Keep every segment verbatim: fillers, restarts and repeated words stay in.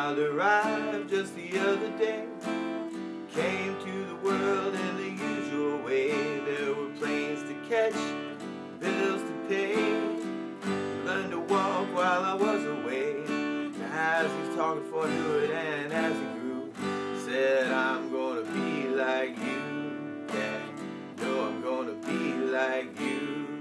child arrived just the other day, came to the world in the usual way. There were planes to catch, bills to pay, learned to walk while I was away. As he's talking for I knew it, and as he grew, said I'm gonna be like you. Yeah, no, I'm gonna be like you.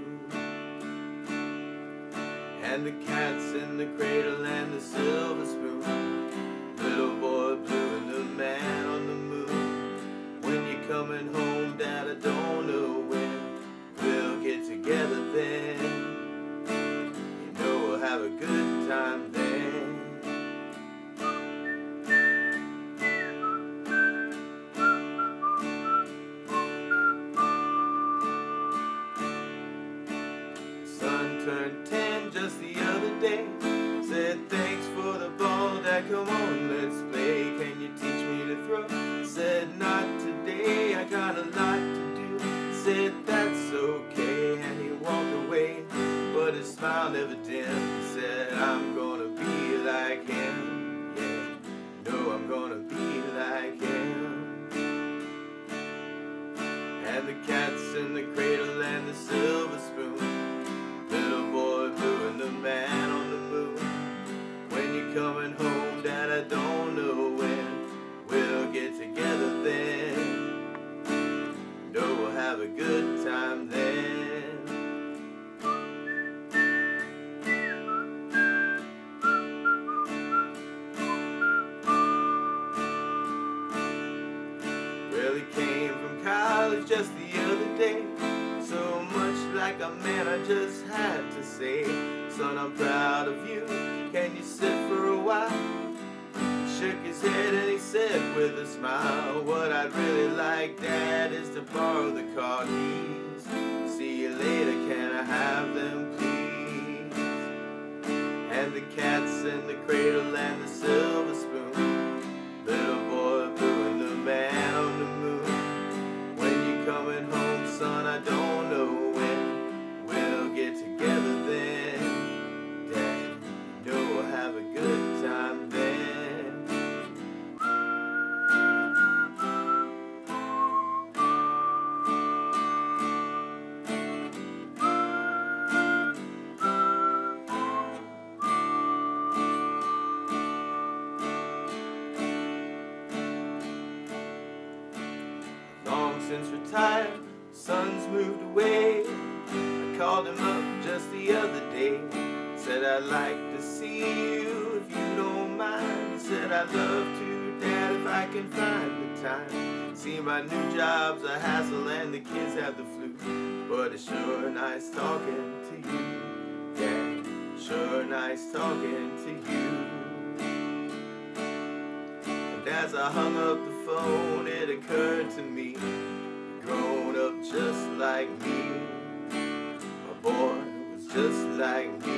And the cat's in the cradle and the silver spoon, little boy blue and the man on the moon. When you're coming home, Dad, I don't know when we'll get together then. You know we'll have a good time then. Son turned ten just the other day, said thanks for the ball, Dad, come on, let's play. Can you teach me to throw? Said not today, I got a lot to do. Said that's okay, and he walked away, but his smile never dimmed. He said I'm gonna be like him. Yeah, no, I'm gonna be like him. And the cat's in the cradle and the silver spoon, little boy blue and the man on the moon. When you're coming home, Dad, I don't know when we'll get together then. No, we'll have a good time then. Well, he came from college just the other day, so much like a man I just had to say, son, I'm proud of you, can you sit for a while? He shook his head and he said with a smile, what I'd really like, Dad, is to borrow the car keys. See you later, can I have them please? And the cat's in the cradle and the silver spoon, little boy blue and the man on the moon. When you're coming home, son, I don't know when we'll get together then. Dad, you know we'll have a good time then. Long since retired, son's moved away. I called him up just the other day, said I'd like to see you if you don't mind. He said I'd love to, Dad, if I can find the time. See, my new job's a hassle and the kids have the flu, but it's sure nice talking to you. Yeah, sure nice talking to you. And as I hung up the phone, it occurred to me, grown up just like me, my boy was just like me.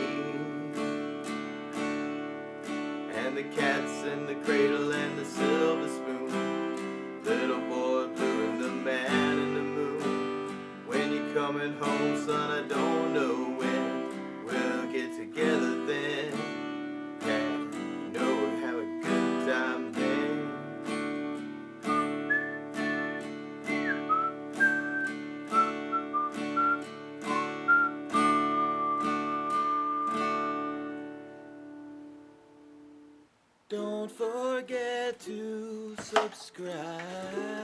And the cat's in the cradle and the silver spoon, little boy blue and the man in the moon. When you're coming home, son, I don't know when we'll get together then. Yeah, you know we'll have a good time then. Don't forget to subscribe.